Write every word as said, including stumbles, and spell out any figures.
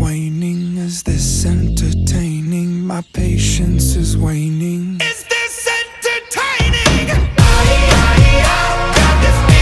waning? Is this entertaining? My patience is waning.